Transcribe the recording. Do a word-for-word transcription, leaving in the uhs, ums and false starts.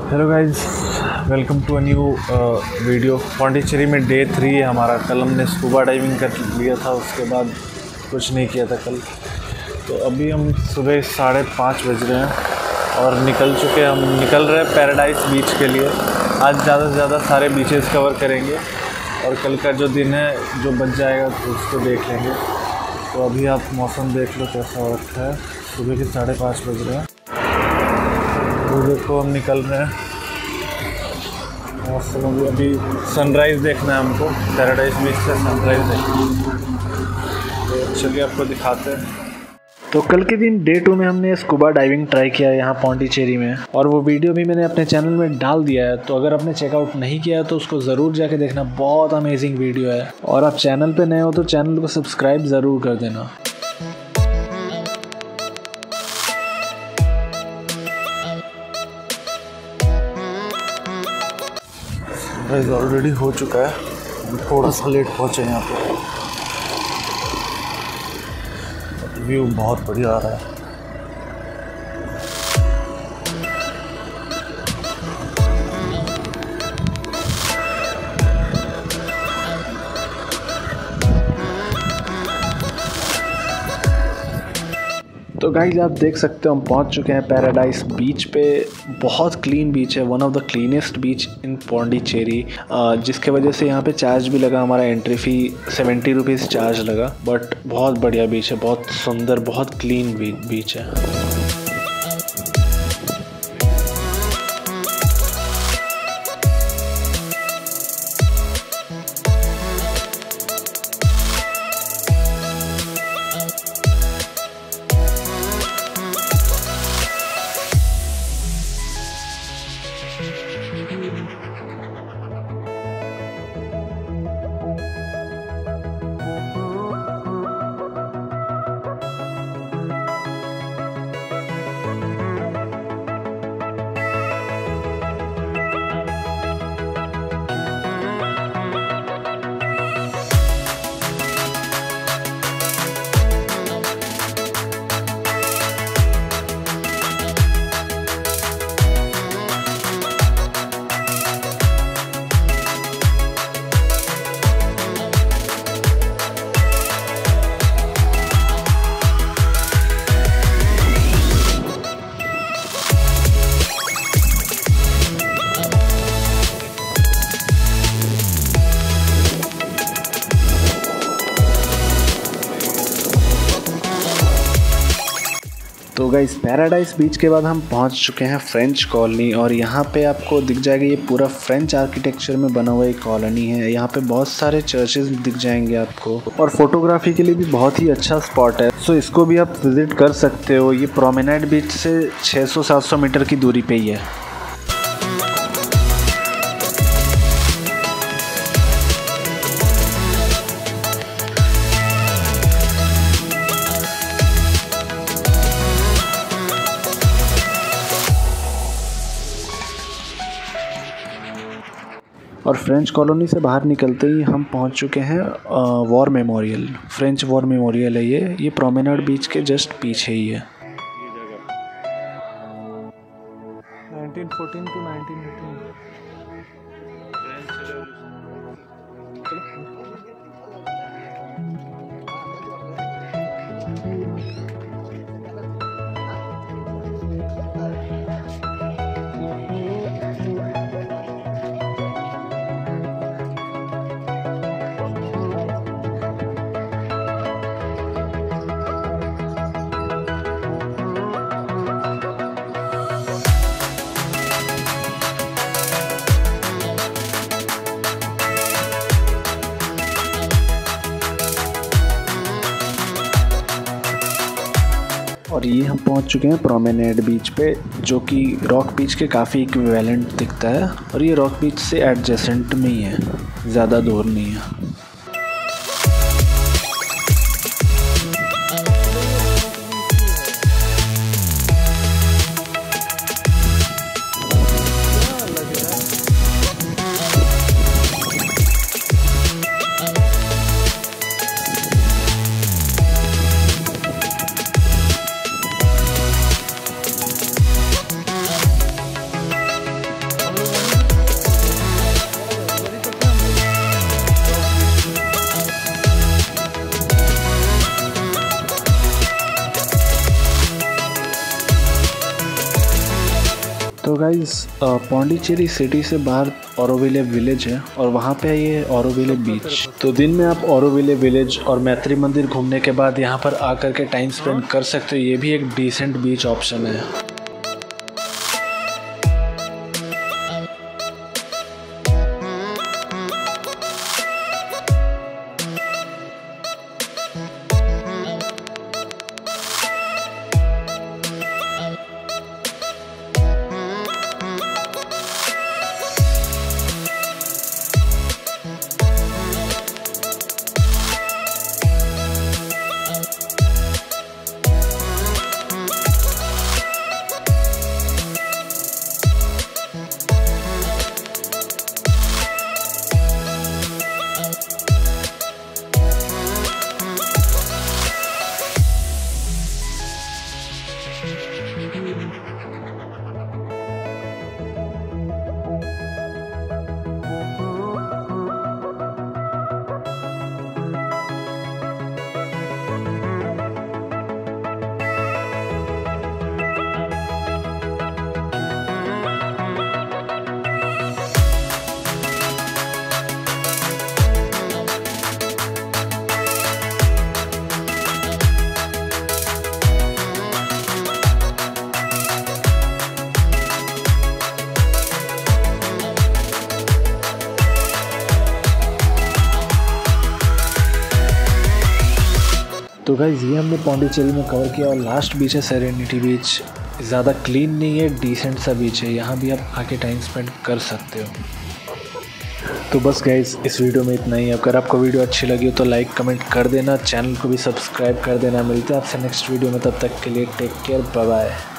Hello guys, welcome to a new video. Pondicherry में day three है हमारा। कल हमने स्कूबा डाइविंग कर लिया था, उसके बाद कुछ नहीं किया था कल। तो अभी हम सुबह साढ़े पाँच बज रहे हैं और निकल चुके हम निकल रहे हैं पैराडाइज बीच के लिए। आज ज़्यादा से ज़्यादा सारे बीचेस कवर करेंगे और कल का जो दिन है जो बच जाएगा तो उसको देख लेंगे। तो अभी आप मौसम देख लो कैसा हो रखा है। सुबह के साढ़े पाँच बज रहे हैं। तो देखो हम निकल रहे हैं। मौसम अभी अभी सनराइज़ देखना है हमको, पैराडाइज बीच से सनराइज़ देखना है। तो चलिए आपको दिखाते हैं। तो कल के दिन डे टू में हमने स्कूबा डाइविंग ट्राई किया यहाँ पौंडीचेरी में, और वो वीडियो भी मैंने अपने चैनल में डाल दिया है। तो अगर आपने चेकआउट नहीं किया तो उसको ज़रूर जाके देखना, बहुत अमेजिंग वीडियो है। और आप चैनल पे नए हो तो चैनल को सब्सक्राइब ज़रूर कर देना। सनराइज़ ऑलरेडी हो चुका है, थोड़ा सा लेट पहुँचे यहाँ पे। व्यू बहुत बढ़िया आ रहा है। तो गाइज आप देख सकते हो हम पहुंच चुके हैं पैराडाइज बीच पे। बहुत क्लीन बीच है, one of the cleanest beach in Pondicherry, जिसके वजह से यहाँ पे चार्ज भी लगा। हमारा entry fee seventy rupees charge लगा। बट बहुत बढ़िया बीच है, बहुत सुंदर, बहुत क्लीन बीच है। तो गाइस पैराडाइज बीच के बाद हम पहुंच चुके हैं फ्रेंच कॉलोनी, और यहाँ पे आपको दिख जाएगा ये पूरा फ्रेंच आर्किटेक्चर में बना हुआ एक कॉलोनी है। यहाँ पे बहुत सारे चर्चेस दिख जाएंगे आपको, और फोटोग्राफी के लिए भी बहुत ही अच्छा स्पॉट है। सो इसको भी आप विजिट कर सकते हो। ये प्रोमेनेड बीच से छह सौ सात सौ मीटर की दूरी पे ही है। और फ्रेंच कॉलोनी से बाहर निकलते ही हम पहुंच चुके हैं war memorial. French war memorial है ये ये प्रोमेनेड बीच के जस्ट पीछे ही है। Nineteen fourteen to nineteen eighteen और ये हम पहुंच चुके हैं प्रोमेनेड बीच पे, जो कि रॉक बीच के काफ़ी इक्विवेलेंट दिखता है। और ये रॉक बीच से एडजेसेंट में ही है, ज़्यादा दूर नहीं है। तो गाइज़ पौंडीचेरी सिटी से बाहर ऑरोविले विलेज है और वहाँ पे है ये ऑरोविले बीच। तो दिन में आप ऑरोविले विलेज और मैत्री मंदिर घूमने के बाद यहाँ पर आकर के टाइम स्पेंड कर सकते हो। ये भी एक डिसेंट बीच ऑप्शन है। तो गाइज़ ये हमने पौंडीचेरी में कवर किया और लास्ट बीच है सेरेनिटी बीच। ज़्यादा क्लीन नहीं है, डिसेंट सा बीच है। यहाँ भी आप आके टाइम स्पेंड कर सकते हो। तो बस गाइज़ इस वीडियो में इतना ही। अगर आपको वीडियो अच्छी लगी हो तो लाइक कमेंट कर देना, चैनल को भी सब्सक्राइब कर देना। मिलते हैं आपसे नेक्स्ट वीडियो में, तब तक के लिए टेक केयर, बाय बाय।